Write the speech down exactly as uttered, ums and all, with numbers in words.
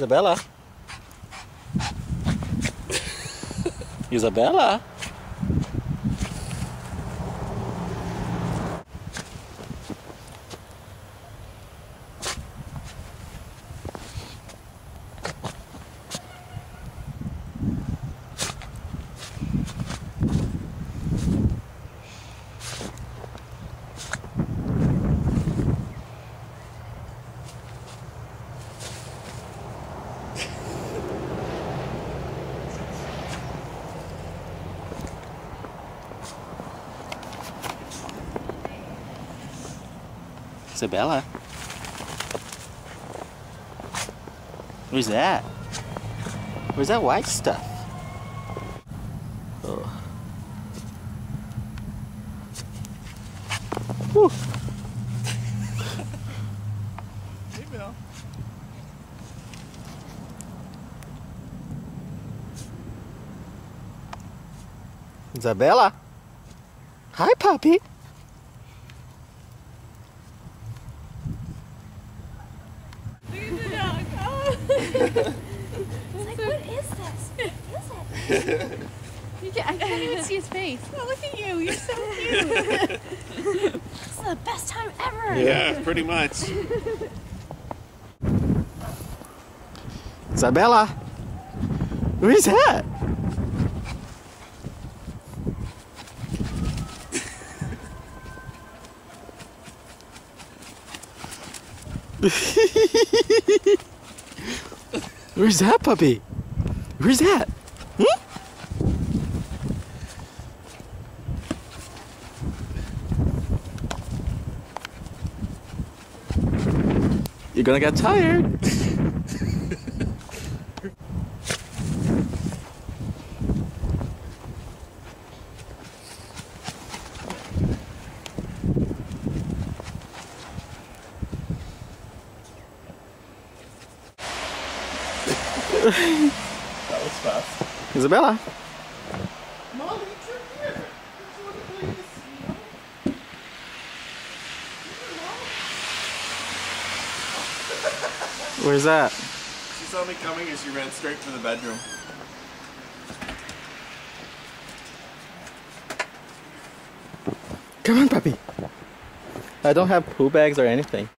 Isabella? Isabella? Isabella? Where's that? Where's that white stuff? Oh. Whew. Hey, Bill. Isabella? Hi, puppy. It's like, what is this? What is it? You can, I can't even see his face. Oh, look at you. You're so cute. This is the best time ever. Yeah, pretty much. Isabella? Where's that? Where's that puppy? Where's that? Hmm? You're gonna get tired. That was fast. Isabella? Molly, it's in here. Where's that? She saw me coming and she ran straight for the bedroom. Come on, puppy. I don't have poo bags or anything.